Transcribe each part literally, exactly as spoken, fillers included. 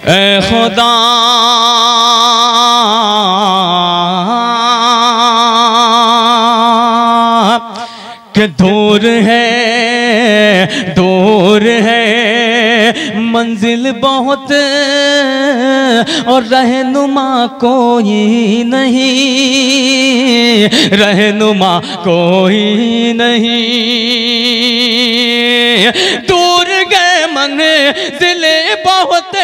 ए खुदा के दूर है दूर है मंजिल बहुत और रहनुमा कोई नहीं, रहनुमा कोई नहीं। दूर गए मंजिल बहुत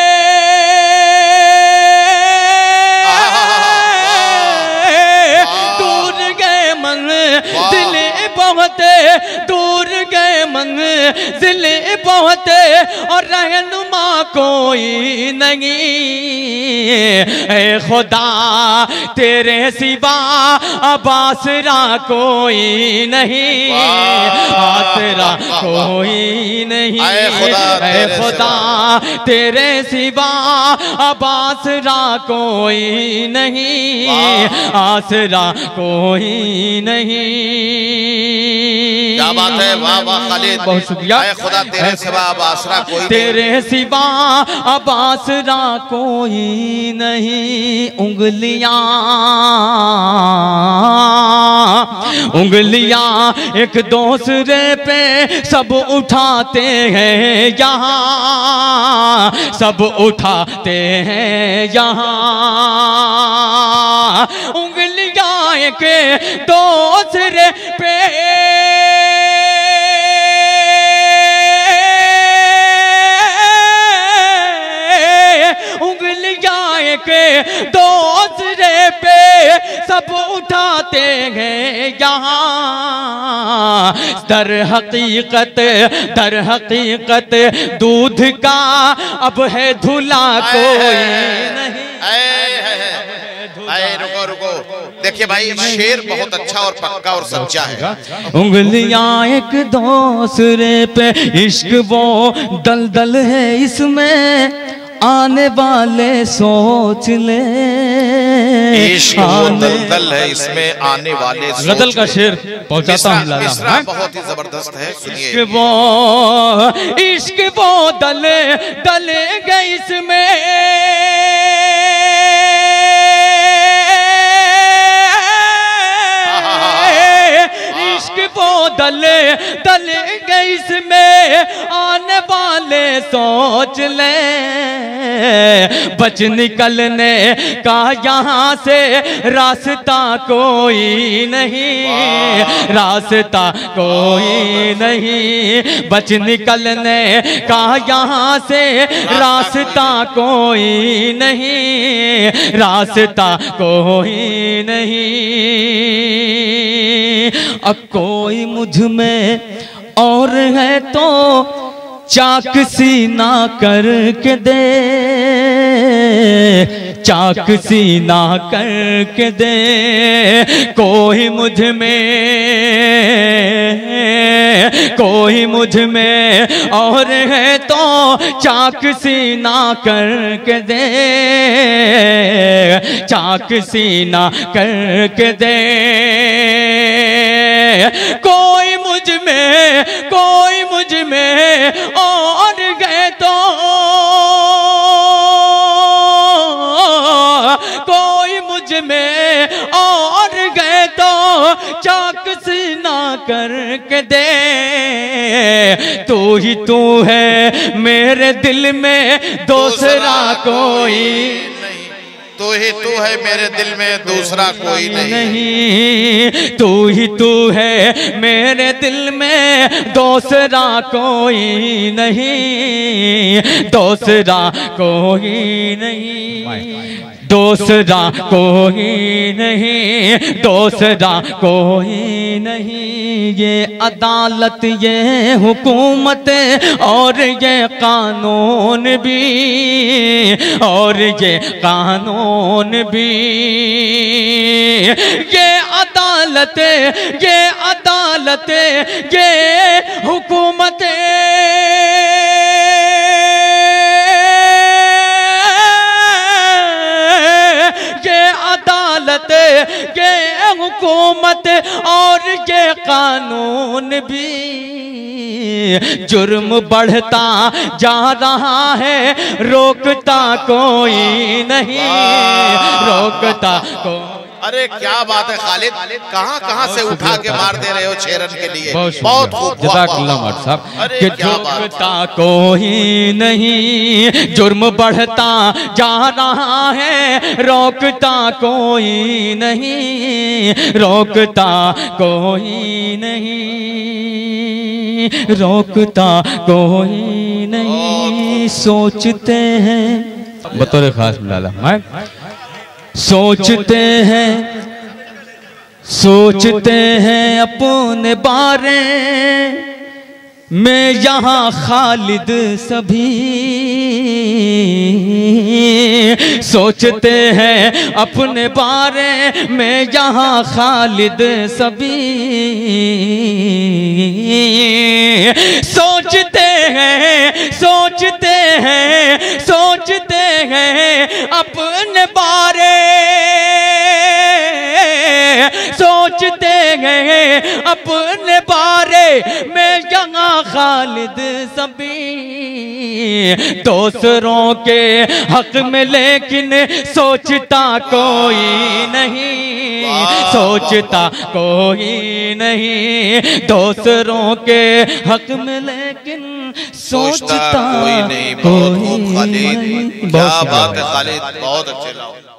दूर गए मंजिल बहुत दूर गए मंजिल बहुत और रहनुमा कोई नहीं। ऐ खुदा तेरे सिवा अब आसरा कोई नहीं, आसरा कोई नहीं। ऐ खुदा तेरे सिवा अब आसरा कोई नहीं, आसरा कोई नहीं। क्या बात है, वाह वाह खालिद, बहुत शुक्रिया। ऐ खुदा तेरे सिवा अब आसरा कोई तेरे सिवा अब आसरा कोई नहीं। उंगलियां उंगलियां एक दूसरे पे सब उठाते हैं यहाँ, सब उठाते हैं यहाँ। उंगलियां एक दूसरे पे के दूसरे पे सब उठाते हैं यहाँ। दर हकीकत दर हकीकत दूध का अब है धुला कोई नहीं। रुको रुको, देखिए भाई शेर बहुत अच्छा और पक्का और सच्चा है। उंगलियां एक दूसरे पे इश्क वो दलदल है इसमें आने वाले सोच ले। इश्क वो दलदल है इसमें आने वाले गजल का शेर पहुंचाता हूँ। बहुत ही जबरदस्त है, सुनिए। इश्क वो इश्क वो दल दल गए इसमें इश्क वो दल दल गए इसमें आने वाले सोच ले। बच निकलने का यहाँ से रास्ता कोई नहीं, रास्ता कोई नहीं। बच निकलने का यहाँ से रास्ता कोई नहीं, रास्ता कोई नहीं। अब कोई मुझ में और है तो चाक सीना करके दे, चाक सीना करके दे। कोई मुझ में कोई मुझ में और है तो चाक सीना करके दे, चाक सीना करके दे। कोई मुझ में कोई मुझ में और गए तो कोई मुझ में और गए तो चाक सीना करके दे। तू ही तू है मेरे दिल में दूसरा कोई नहीं, तू ही तू है मेरे दिल में दूसरा कोई नहीं, नहीं। तू ही तू है मेरे दिल में दूसरा कोई नहीं, दूसरा कोई नहीं, दूसरा कोई नहीं, दूसरा कोई नहीं। ये अदालत ये हुकूमत और ये कानून भी, और ये कानून भी। ये अदालत ये अदालत ये हुकूमत के हुकूमत और ये कानून भी जुर्म बढ़ता जा रहा है, रोकता कोई नहीं, रोकता को। अरे क्या बात है खालिद, कहाँ कहाँ से उठा के मार दे रहे हो शेरन के लिए। बहुत खूब जज़ाकल्लाह साहब। कि रोकता कोई नहीं, जुर्म बढ़ता जा रहा है, रोकता कोई नहीं, रोकता कोई नहीं, रोकता कोई नहीं। सोचते हैं बतौर खास लाला मैं, सोचते हैं सोचते हैं अपने बारे में यहाँ खालिद सभी, सोचते हैं अपने बारे में यहाँ खालिद सभी, सोचते हैं सोचते हैं सोचते हैं अपने बारे, सोचते हैं अपने बारे में यहाँ खालिद सभी, दूसरों के हक में लेकिन सोचता कोई नहीं, सोचता कोई नहीं, दूसरों के हक में लेकिन सोचता कोई नहीं। बहुत खूब खालिद, क्या बात है खालिद, बहुत अच्छे लाओ।